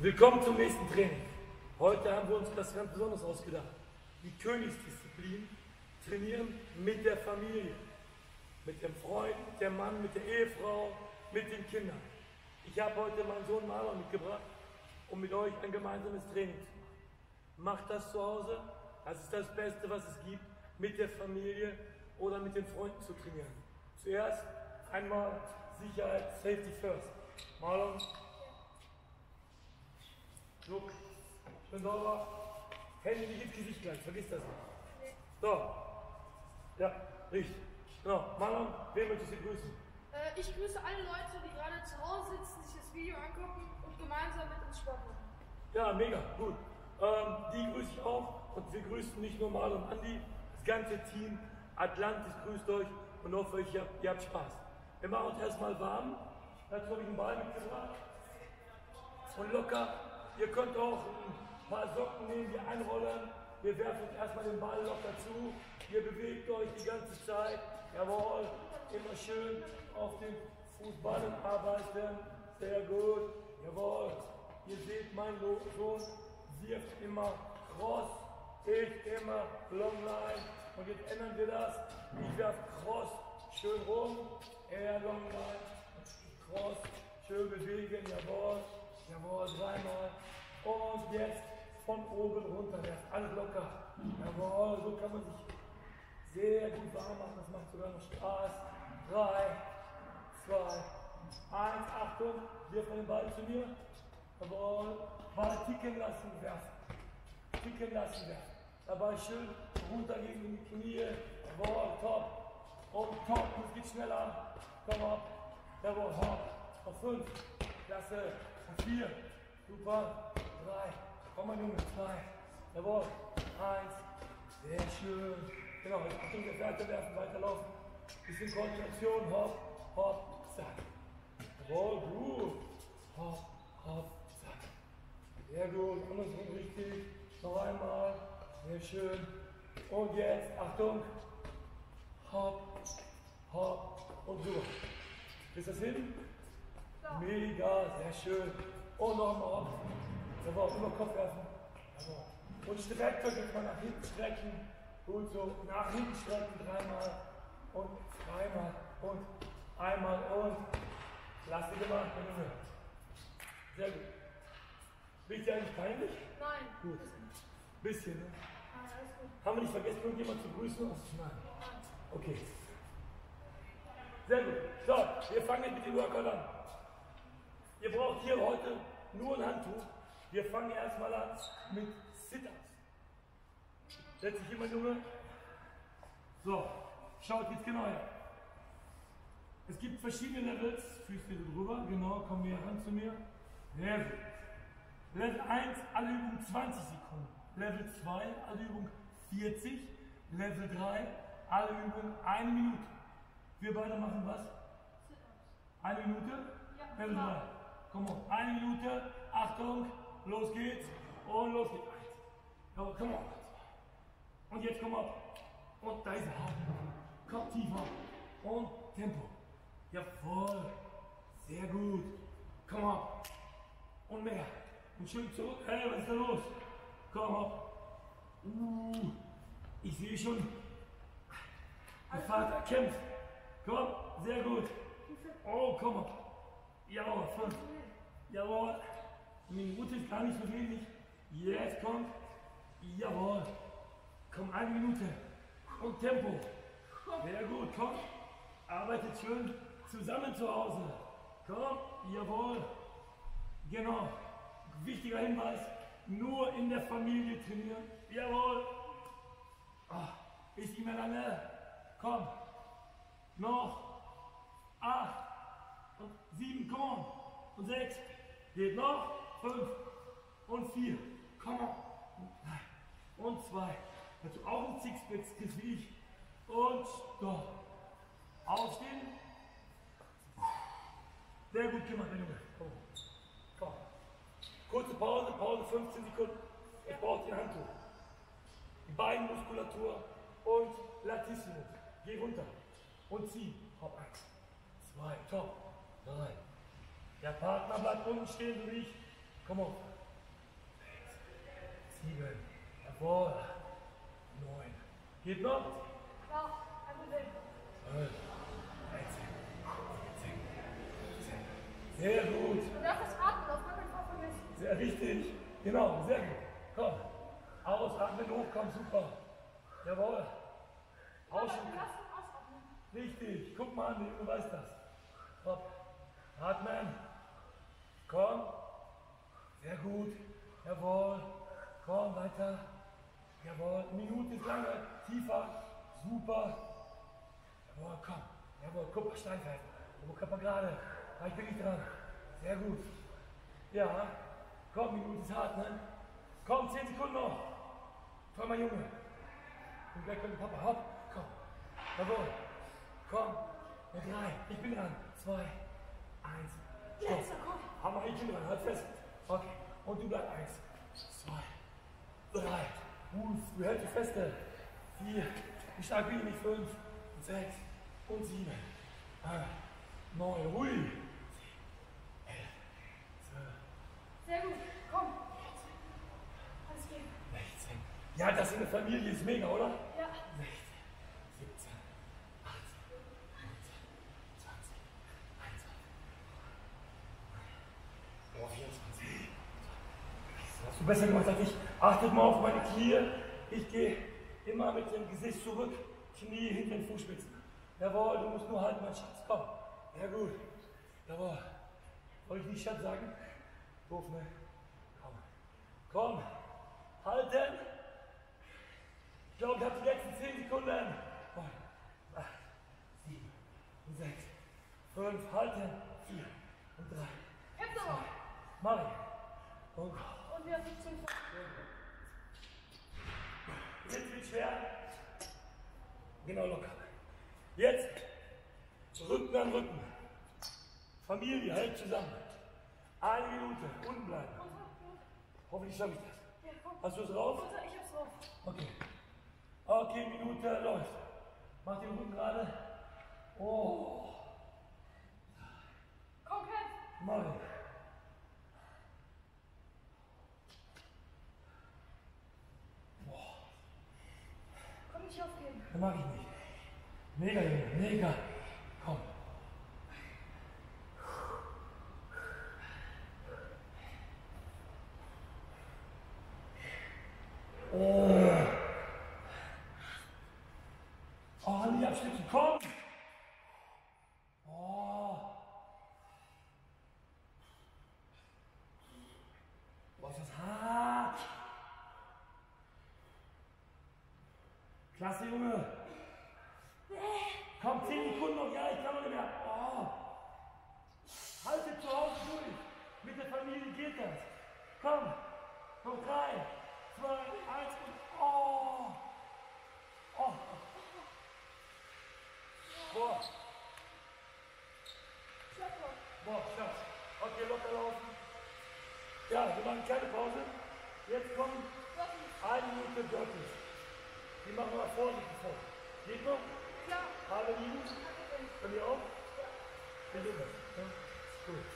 Willkommen zum nächsten Training. Heute haben wir uns das ganz Besonderes ausgedacht. Die Königsdisziplin trainieren mit der Familie, mit dem Freund, mit dem Mann, mit der Ehefrau, mit den Kindern. Ich habe heute meinen Sohn Marlon mitgebracht, um mit euch ein gemeinsames Training zu machen. Macht das zu Hause, das ist das Beste, was es gibt, mit der Familie oder mit den Freunden zu trainieren. Zuerst einmal Sicherheit, Safety first. Marlon. Look, schön sauber. Hände nicht ins Gesicht gleich, vergiss das nicht. So. Ja, richtig. Genau. Marlon, wen möchtest du grüßen? Ich grüße alle Leute, die gerade zu Hause sitzen, sich das Video angucken und gemeinsam mit uns Sport machen. Ja, mega, gut. Die grüße ich auch und wir grüßen nicht nur Marlon und Andi, das ganze Team Atlantis grüßt euch und hoffe, ihr habt Spaß. Wir machen uns erstmal warm. Dazu habe ich einen Ball mitgebracht. Und locker. Ihr könnt auch ein paar Socken nehmen, die einrollen. Wir werfen uns erstmal den Ball locker zu. Ihr bewegt euch die ganze Zeit. Jawohl. Immer schön auf den Fußballen arbeiten. Sehr gut. Jawohl. Ihr seht, mein Sohn wirft immer Cross. Ich immer Longline. Und jetzt ändern wir das. Ich werfe Cross schön rum. Er Longline. Cross. Schön bewegen. Jawohl. Jawohl. Dreimal. Und jetzt von oben runter. Werft alles locker. Jawohl. So kann man sich sehr gut warm machen. Das macht sogar noch Spaß. 3, 2, 1. Achtung. Wirf den Ball zu mir. Jawohl. Ball ticken lassen. Werfen. Ticken lassen. Werfen. Dabei schön runtergehen in die Knie. Jawohl. Top. Und top. Es geht schneller. Komm ab. Jawohl. Hopp. Auf 5. Klasse. Auf 4. Super. 3. Komm mal, Junge. 2. Jawohl. 1. Sehr schön. Genau. Jetzt Achtung, der Fährte werfen, weiterlaufen. Bisschen Koordination. Hopp. Hopp. Zack. Jawohl. Gut. Hopp. Hopp. Zack. Sehr gut. Andersrum richtig. Noch einmal. Sehr schön. Und jetzt. Achtung. Hopp. Hopp. Und so. Ist das hin? Ja. Mega. Sehr schön. Und nochmal hopp. Jawohl, über Kopf werfen. Jawohl. Und streckt euch jetzt mal nach hinten strecken. Gut so. Nach hinten strecken. 3-mal. Und 2-mal. Und einmal. Und. Klasse gemacht, mein Junge. Sehr gut. Bist du eigentlich peinlich? Nein. Gut. Bisschen, ne? Nein, alles gut. Haben wir nicht vergessen, irgendjemand zu grüßen? Nein. Okay. Sehr gut. So, wir fangen jetzt mit dem Workout an. Ihr braucht hier heute nur ein Handtuch. Wir fangen erstmal an mit Sit-Ups. Setz dich immer, Junge. So, schaut jetzt genau her. Es gibt verschiedene Levels. Füße drüber. Genau, komm mehr ran zu mir. Sehr gut. Level 1, alle Übungen 20 Sekunden. Level 2, alle Übungen 40. Level 3, alle Übungen 1 Minute. Wir beide machen was? Sit-ups. 1 Minute? Ja, Level 3. Komm on. 1 Minute. Achtung. Los geht's. Und los geht's. Komm, komm on. Und jetzt komm ab. Und da ist er. Kopf tiefer. Und Tempo. Jawohl. Sehr gut. Komm ab. Und mehr. Und schön zurück. Hey, was ist da los? Komm ab. Ich sehe schon. Der Vater kämpft. Komm, sehr gut. Oh, komm ab. Jawohl, 5. Jawohl. Eine Minute ist gar nicht so wenig. Jetzt kommt. Jawohl. Komm, 1 Minute. Und Tempo. Sehr gut, komm. Arbeitet schön zusammen zu Hause. Komm, jawohl. Genau. Wichtiger Hinweis. Nur in der Familie trainieren. Jawohl. Ist nicht mehr lange. Komm. Noch. 8. Und 7. Komm on. Und 6. Geht noch. 5. Und 4. Komm on. Und 3. Und 2. Dazu auch ein Sixpack wie ich. Und stopp. Aufstehen. Sehr gut gemacht, mein Junge. Komm. Komm. Kurze Pause, Pause 15 Sekunden. Ich brauche den Handtuch. Die Beinmuskulatur und Latissimo. Geh runter. Und zieh. Hopp, 1, 2, top. 3. Der Partner bleibt unten stehen, so wie ich. Komm auf. 7. Jawohl. 9. Geht noch? Klar, kein Problem. 12. 13. 14. 15. Sehr gut. Du darfst das Atmen auf gar keinen Fall vergessen. Sehr richtig. Genau, sehr gut. Komm. Ausatmen, hoch, komm, super. Jawohl. Ausschütteln. Lass uns ausatmen. Richtig. Guck mal an, du weißt das. Hopp. Atmen. Komm. Sehr gut. Jawohl. Komm, weiter. Jawohl. Minute ist lange. Tiefer. Super. Jawohl, komm. Jawohl, guck mal, steif halten. Oberkörper gerade. Da ich bin nicht dran. Sehr gut. Ja. Komm, Minute ist hart, ne? Komm, 10 Sekunden noch. Komm mal, Junge. Und gleich kommt Papa. Hopp. Komm. Jawohl. Komm. Und 3. Ich bin dran. 2. 1. Stopp. Letzter, komm. Hammer, ich bin dran. Halt fest. Okay. Und du bleibst. 1. 2. 3. Du hältst dich feste. 4. Wie stark bin ich nicht? 5. 6. Und 7. 9. Ruhig. 10. 11. 12. Sehr gut, komm. Alles geht. 16. Ja, das in der Familie ist mega, oder? Ja. 16, 17, 18, 19, 20, 21. Oh, 24. Das hast du besser gemacht als ich. Achtet mal auf meine Knie. Ich gehe immer mit dem Gesicht zurück, Knie hinter den Fußspitzen. Jawohl, du musst nur halten, mein Schatz. Komm. Ja, gut. Jawohl. Soll ich nicht Schatz sagen? Doof, ne? Komm. Komm. Halten. Ich glaube, ich habe die letzten 10 Sekunden. 9, 8, 7, 6, 5, halten. 4 und 3. Jetzt aber. Mach ich. Und Und wir haben 17 Sekunden. jetzt wird schwer. Genau locker. Jetzt Rücken an Rücken. Familie, hält zusammen. 1 Minute, unten bleiben. Hoffentlich schaffe ich das. Ja, komm. Hast du es raus? Runter, ich hab's drauf. Okay. Okay, Minute läuft. Mach den Rücken gerade. Oh, Komm, kämpf. mach ich. Komm, nicht aufgeben. Das mag ich nicht. Mega, Junge, mega. Komm. Oh. Oh, nicht abstützen, komm. Oh. Boah, ist das hart. Klasse, Junge. Komm, 10 Sekunden noch. Ja, ich kann noch nicht mehr. Oh. Haltet zu Hause durch. Mit der Familie geht das. Komm. Noch 3, 2, 1 und oh. Oh. Boah. Boah, Schatz. Okay, locker laufen. Ja, wir machen keine Pause. Jetzt kommen 1 Minute Burpees. Die machen wir vorsichtig vor. Geht noch? Klar. Alle liegen? Bei mir auch? Wir sehen das. Ja? Gut.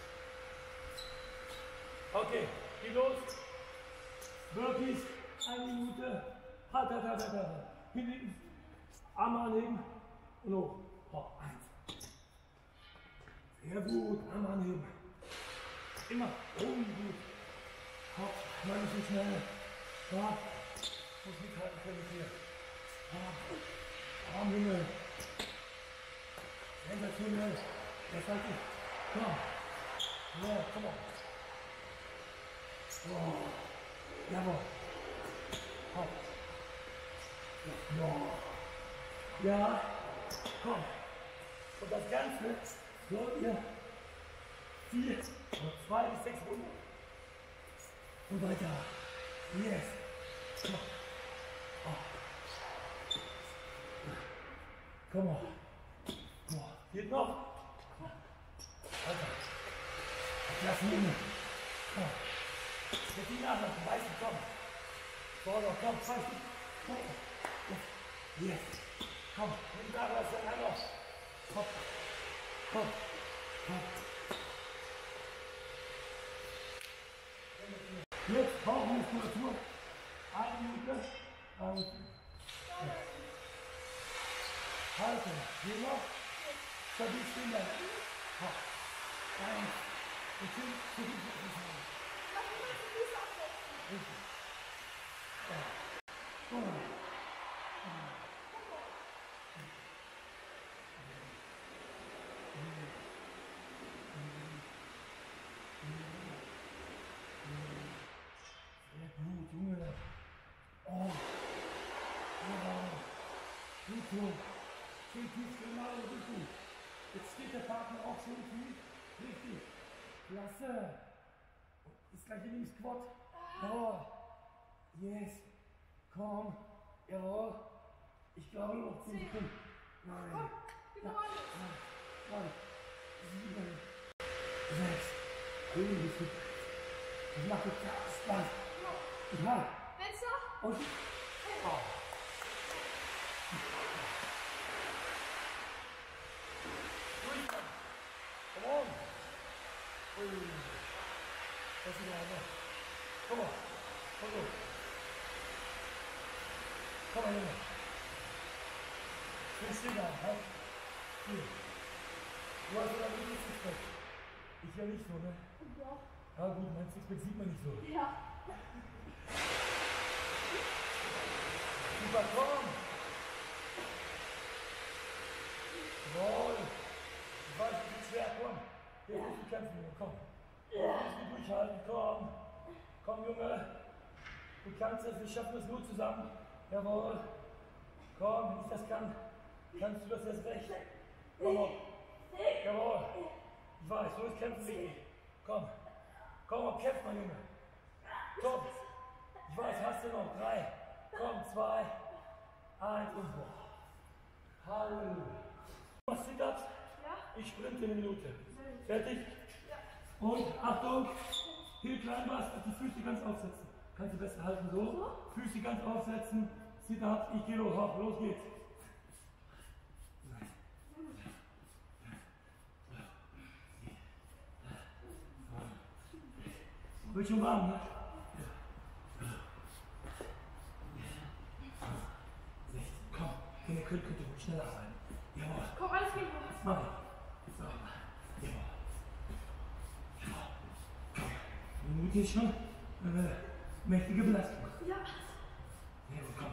Okay, geht los. Burpees, 1 Minute. Halt. Hinten. Arme anheben. Und hoch. Oh, 1. Sehr gut. Arme anheben. Immer. Gut. Hopp. Mal nicht so schnell. Ja. Muss mithalten können hier. Arm, Junge. Sensationell. Das halte ich. Komm. Ja, komm on. Oh. Jawohl. Hopp. Ja. Ja. Komm. Und das Ganze sollt ihr 4 oder 2 bis 6 Runden. Und weiter. Yes. Komm. Oh. Komm on. Oh. Geht noch? Weiter. Lass ihn inne. Komm. Mit die nachlassen. Weißen, komm. Vorder, komm. 2 Stück. Komm. Yes. Komm. Mit nachlassen. Dann noch. Komm. Komm. Komm. Jetzt Bauchmuskulatur. Eine Minute. Halten. Geh noch. Stabil stehen bleiben. Eins. Und zehn. Lass mich mal die Füße absetzen. Richtig. Sehr gut, Junge. Oh. Ja. Gut so. Schön tief, genau, richtig. Jetzt steht der Partner auch schön tief. Richtig. Klasse. Ist gleich in dem Squat. Jawohl. Yes. Komm. Jawohl. Ich glaube noch 10 Sekunden. Nein. Komm, gib mir mal alles. 9, 7, 6. Richtig. Das macht jetzt Spaß. Ja. Besser? Und. Oh. Come on. Das ist wieder. Komm mal. Komm so. Komm mal, Junge. Schön stehen bleiben, halt. Hier. Du hast sogar nicht Sixpack. Ich ja nicht so, ne? Doch. Ja gut, mein Sixpack sieht man nicht so. Ja. Super, komm! Jawohl! Ich weiß, es ist schwer, komm! Hier musst du kämpfen, Junge, komm! Du musst dich durchhalten, komm! Komm, Junge! Du kannst es, wir schaffen es nur zusammen! Jawohl! Komm, wenn ich das kann, kannst du das erst recht! Komm! Jawohl! Ich weiß, so ist Kämpfen wichtig! Komm! Komm, kämpf mal, Junge! Komm! Ich weiß, hast du noch? 3! Komm, 2, 1 und so. Halleluja. Was Sit-Ups? Ja? Ich sprinte eine Minute. Fertig? Ja. Und Achtung, hier klein was, die Füße ganz aufsetzen. Kannst du besser halten so. So? Füße ganz aufsetzen. Sit-Ups, ich gehe hoch. Los geht's. Wird schon warm, ne? Komm, ihr könnt ruhig schneller arbeiten. Jawohl. Komm, alles geht. Mach ich. So. Jawohl. Jawohl. Komm. Eine Minute ist schon eine mächtige Belastung. Ja. Jawohl, komm.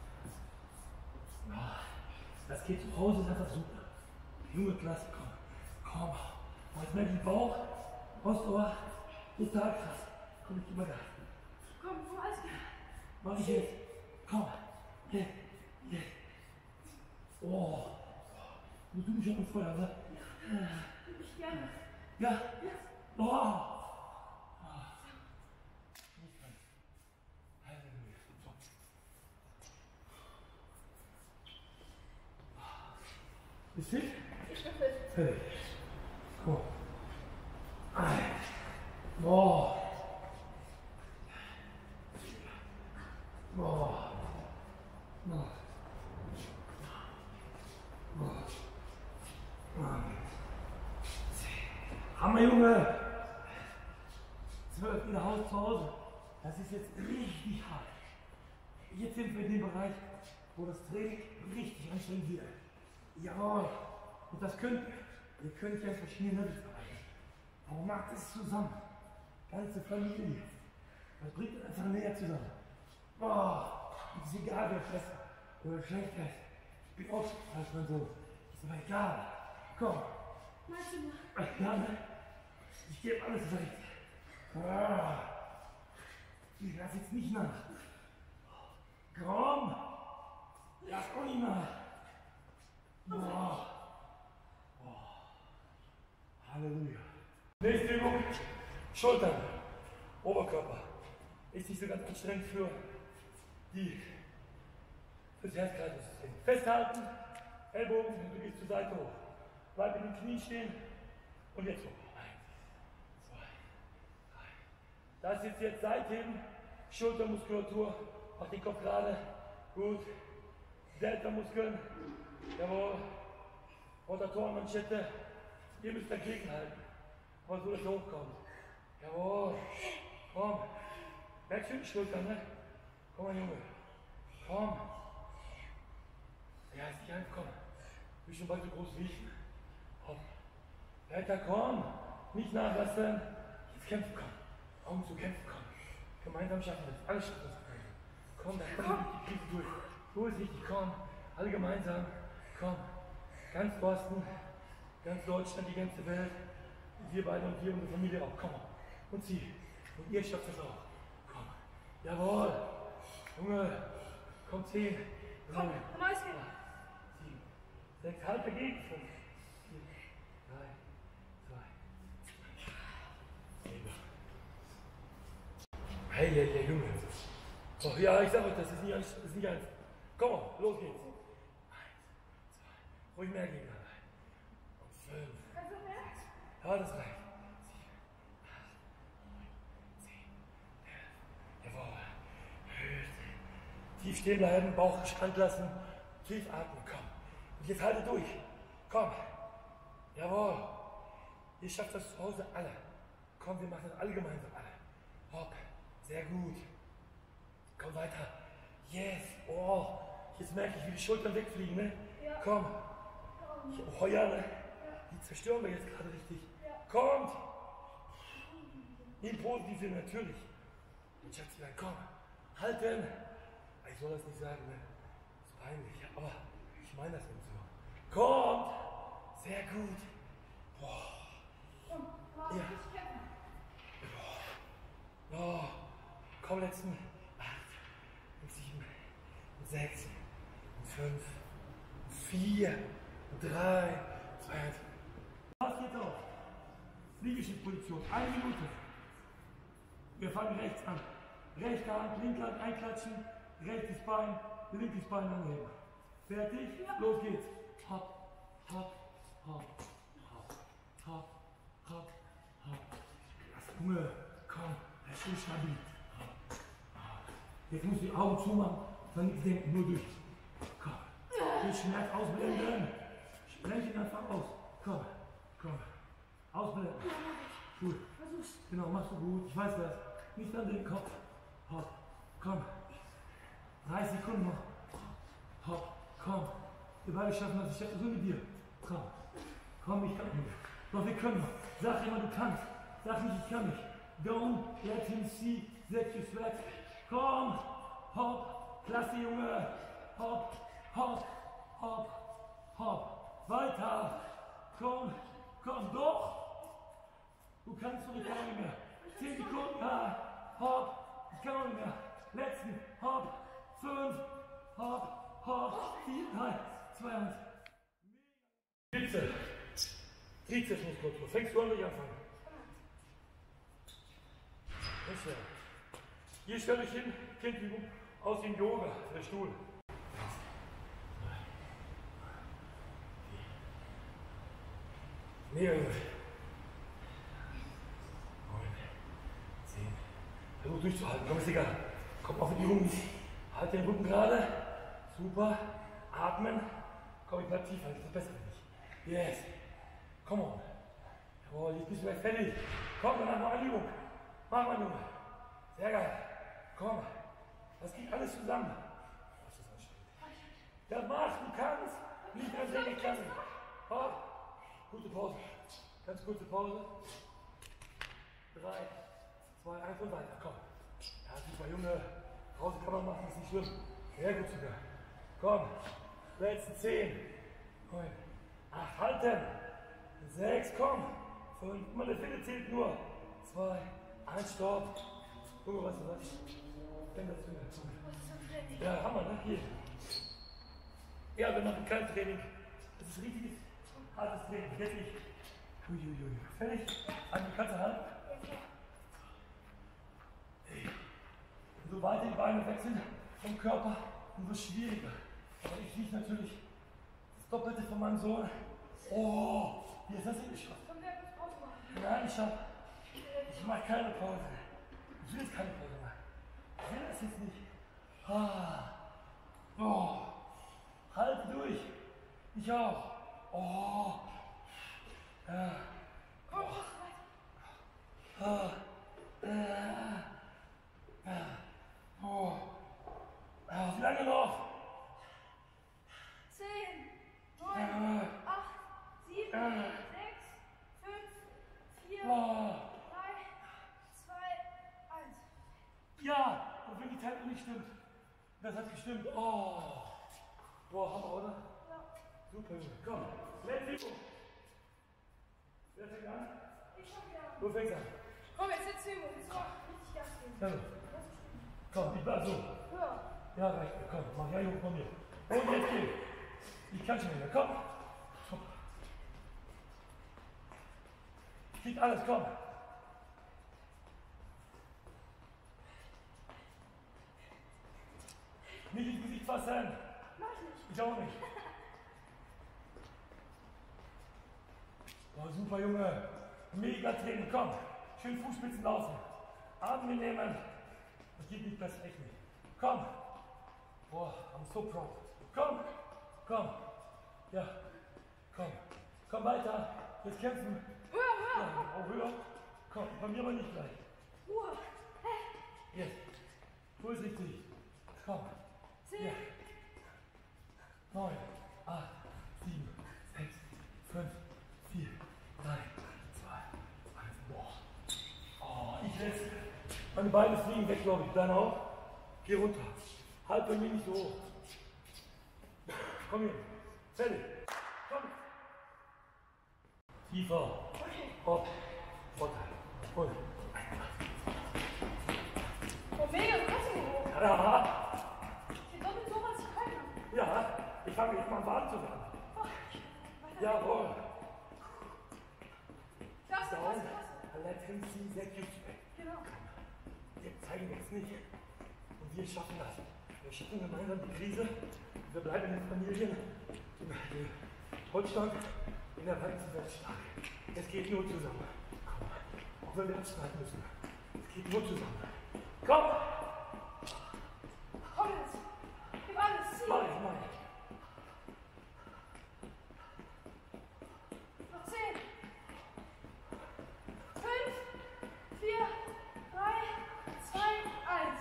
Ja. Das geht zu Hause, ist einfach super. Junge Klasse, komm. Komm. Und jetzt merke ich Bauch, Ausdauer, total krass. Komm, ich geh mal da. Komm, alles geht. Mach ich jetzt. Komm. Hier. Hier. Oh. Du bist schon im Feuer, oder? Ich gerne. Ja. Oh. Halleluja. So. Bist du fit? Ich bin fit. Fertig. Komm. Oh. Oh. Oh. Hammer, Junge! 12 wieder Haus zu Hause. Das ist jetzt richtig hart. Jetzt sind wir in dem Bereich, wo das Training richtig anstrengend wird. Jawohl. Und das könnt ihr. Ihr könnt ja in verschiedenen Levels erreichen. Aber macht es zusammen. Ganze Familie. Das bringt uns einfach näher zusammen. Boah. Es ist egal, wer besser oder schlechter ist. Ich bin auch als mein Sohn. Ist aber egal. Komm. Meinst du mir? Ja, ne? Ich gebe alles recht. Ah. Ich lass jetzt nicht nach. Komm! Lass auch nicht nach. Oh. Oh. Halleluja. Nächste Übung. Schultern. Oberkörper. Ist nicht so ganz anstrengend für das Herzkreislaufsystem. Festhalten. Ellbogen, du gehst zur Seite hoch. Bleib in den Knien stehen. Und jetzt hoch. 1, 2, 3. Das ist jetzt Seitheben, Schultermuskulatur, mach den Kopf gerade, gut. Delta-Muskeln, jawohl. Rotatorenmanschette, ihr müsst dagegen halten, aber so, dass ihr hochkommt. Jawohl, komm. Merkst du die Schultern, ne? Komm mal, Junge. Komm. Ja, ist nicht einfach, komm. Du bist schon bald so groß wie ich. Hopp. Weiter, komm. Nicht nachlassen. Jetzt kämpfen, komm. Augen zu kämpfen, komm. Gemeinsam schaffen wir das. Alle schaffen das gemeinsam. Komm, da kommt die Krise durch. So ist richtig, komm. Alle gemeinsam. Komm. Ganz Boston, ganz Deutschland, die ganze Welt. Und wir beide und wir, unsere Familie auch. Komm. Und sie. Und ihr schafft das auch. Komm. Jawohl. Junge. Komm, 10. Komm, neues Game. 7, 6, halt dagegen. 5, 4, 3, 2, 1. Hey, hey, Junge. Oh, ja, ich sag euch, das ist nicht eins. Komm, los geht's. 1, 2, ruhig mehr gegen. Und 5, 6, ja, das reicht. 7, 8, 9, 10, 11. Jawohl. Tief stehen bleiben, Bauch gespannt lassen, tief atmen, komm. Und jetzt halte durch. Komm. Jawohl. Ihr schafft das zu Hause alle. Komm, wir machen das alle gemeinsam, alle. Hopp. Sehr gut. Komm weiter. Yes. Oh. Jetzt merke ich, wie die Schultern wegfliegen, ne? Ja. Komm. Oh ja, ne? Die zerstören wir jetzt gerade richtig. Ja. Kommt. Im Positiven natürlich. Und Schatzi, komm. Halten. Ich soll das nicht sagen, ne? Das ist peinlich, aber ich meine das eben so. Kommt! Sehr gut. Boah. Komm, Ja. ich kämpfe. Oh. Komm, letzten. 8 und 7 und 6 und 5 und 4 und 3, 2, 1. Was geht auf? Liegestützposition. 1 Minute. Wir fangen rechts an. Rechte Hand, linke Hand einklatschen. Rechtes Bein, linkes Bein anheben. Fertig? Ja. Los geht's. Hopp, hopp, hopp, hopp, hopp, hopp, hopp. Junge, komm, das ist stabil. Jetzt musst du die Augen zumachen, dann nichts denken, nur durch. Komm. Den Schmerz ausblenden. Sprechen einfach aus. Komm, komm. Ausblenden. Gut. Genau, machst du gut. Ich weiß das. Nicht an den Kopf. Hopp, komm. 30 Sekunden noch. Hopp, komm. Wir beide schaffen das. Ich schaffe so mit dir. Komm. Komm, ich kann nicht. Doch, wir können noch. Sag immer, du kannst. Sag nicht, ich kann nicht. Don't let him see that you sweat. Komm. Hopp. Klasse, Junge. Hopp, hopp, hopp, hopp. Weiter. Komm. Komm, doch. Du kannst doch, ich kann auch nicht mehr. 10 Sekunden. Ja. Hopp. Ich kann auch nicht mehr. Letzten. Hopp. 5, hopp, hopp, 4, 3, 2, 1. Bizeps, Trizepsmuskulatur. Fängst du an, nicht anfangen? Das ja. Hier stellt euch hin, Kindübung aus dem Yoga, der Stuhl. 1, 2, 3, 4. Mehrere. 9, 10. Versuch durchzuhalten, komm, ist egal. Komm auf die Übung. Halt den Rücken gerade. Super. Atmen. Komm, ich bleib tiefer, das ist besser für mich. Yes. Come on. Jawohl, jetzt bist du gleich fertig. Komm, danach noch eine Übung. Mach mal, Junge. Sehr geil. Komm. Das geht alles zusammen. Das ist anstrengend. Ja, mach, du kannst. Nicht an der Klasse. Hopp. Gute Pause. Ganz kurze Pause. 3, 2, 1 und weiter. Komm. Ja, super, Junge. Pause kann man machen, ist nicht schlimm. Sehr gut sogar. Komm. Letzten 10. 9. 8. Halten. 6. Komm. 5. Meine Fille zählt nur. 2. 1. Stopp. Junge, weißt du was? Wenn das Junge. Ja, Hammer, ne? Hier. Ja, wir machen kein Training. Das ist richtiges, hartes Training. Jetzt nicht. Uiuiui. Fertig? An die Katze halten. So weiter die Beine wechseln vom Körper, umso schwieriger. Aber ich liege natürlich das Doppelte von meinem Sohn. Oh, wie ist das denn geschafft? Nein, ich mache keine Pause. Ich will jetzt keine Pause machen. Ich will das jetzt nicht. Ah. Oh. Halte durch. Ich auch. Oh. Ja. Oh. Oh. gestimmt. Das hat gestimmt. Oh. Boah, Hammer, oder? Ja. Super, Junge. Komm, let's go. Wer fängt an? Ich fang wieder an. Du fängst an. Komm, jetzt setz Übung. Jetzt mal richtig Gas geben. Ja. Komm, ich bleib so. Höher. Ja, reicht mir. Komm, mach ja hoch von mir. Und jetzt geh. Ich kann schon wieder. Komm. Komm. Krieg alles, komm. Nicht ins Gesicht fassen. Mach ich nicht. Ich auch nicht. Oh, super, Junge. Mega Training, komm. Schön Fußspitzen laufen. Arme nehmen. Das geht nicht besser, echt nicht. Komm. Boah, I'm so proud. Komm. Komm. Ja. Komm. Komm weiter. Jetzt kämpfen. Höher, höher. Ja, auch höher. Komm, bei mir aber nicht gleich. Ruhe. Jetzt. Wo ist richtig? Komm. 10. Ja. 9, 8, 7, 6, 5, 4, 3, 2, 1. Boah. Oh, ich lässt. Meine Beine fliegen weg, glaube ich. Deine auch? Geh runter. Halt bei mir nicht so hoch. Komm hier. Fertig. Komm. Tiefer. Okay. Hopp. Vorteil. Und. Oh, mega, du kannst ihn hoch. Ja. Ich hab doppelt so, was ich kann. Ja. Ich fange jetzt mal an, Bahn zu fahren. Oh, weiter. Jawohl. Klasse, Down. klasse, klasse. Let him see that you sweat. Genau. Wir zeigen uns nicht. Und wir schaffen das. Wir schaffen gemeinsam die Krise. Wir bleiben in den Familien. In Deutschland, in der weiten Welt stark. Es geht nur zusammen. Komm. Auch wenn wir abstreiten müssen. Es geht nur zusammen. Komm! Komm jetzt. Gib alles. Zieh. Mach ich, mach ich. Noch 10. 5, 4, 3, 2, 1.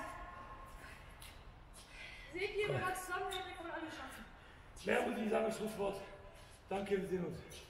Seht ihr, wenn man zusammenhält, dann kann man alles schaffen. Mehr muss ich sagen, Schlusswort. Danke, wir sehen uns.